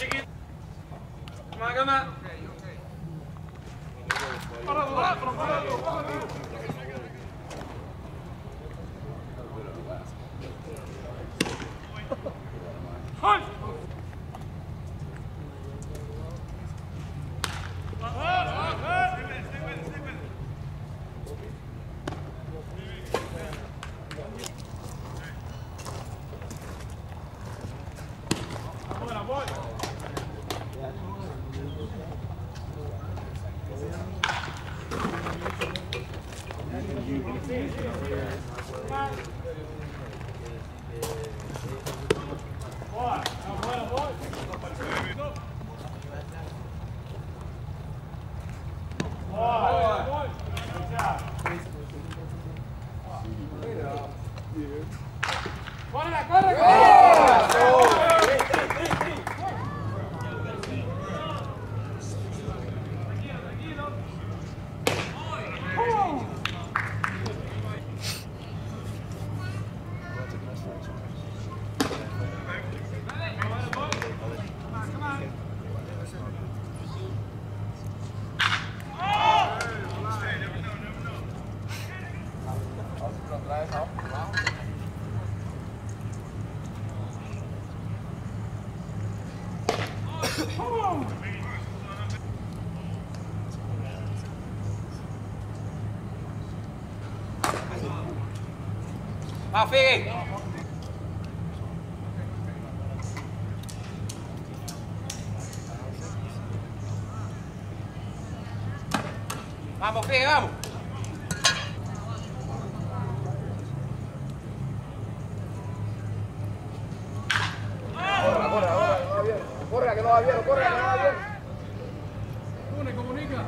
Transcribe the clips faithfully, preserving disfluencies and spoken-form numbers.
chiquito. Come on, come on. Hunt! Vào phi. Vamos, phi, vamos. Corre, que no va bien, corre, que no va bien. Une, comunica.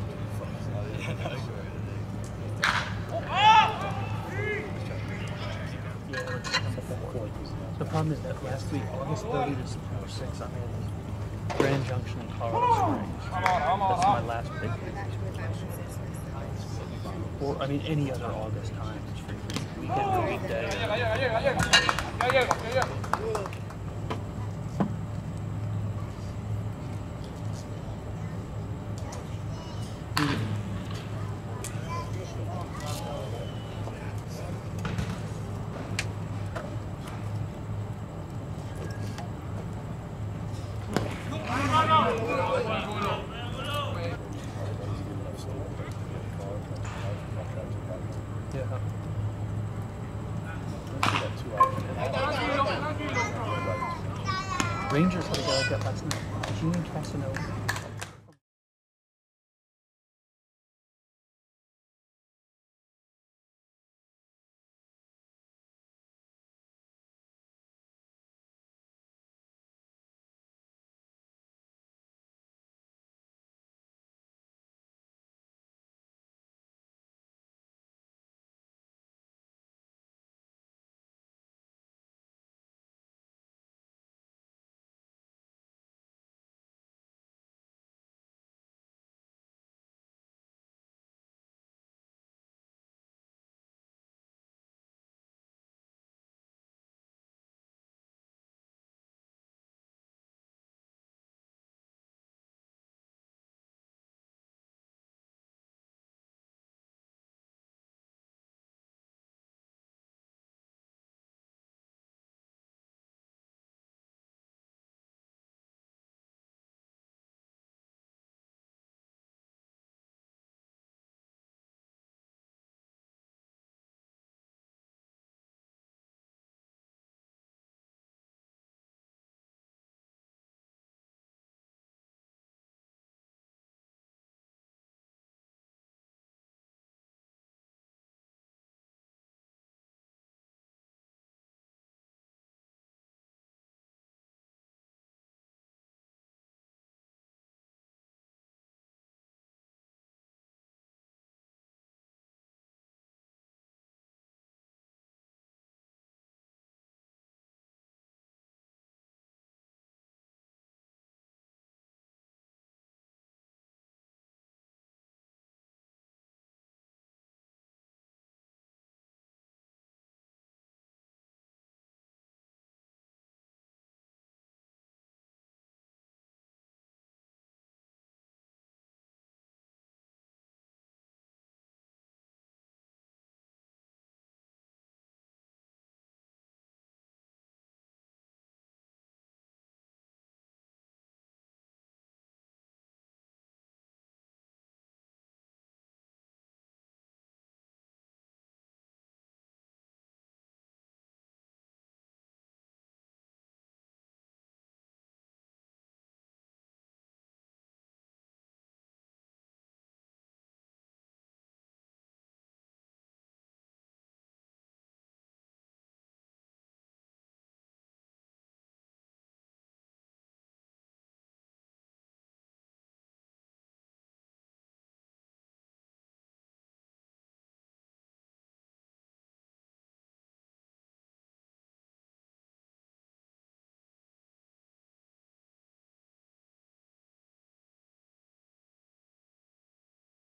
The problem is that last week, August thirtieth to September sixth, I'm in Grand Junction in Colorado Springs. That's my last big Or, I mean, any other August time. Weekend or weekday. Rangers had a guy like that last night. Gene Casanova.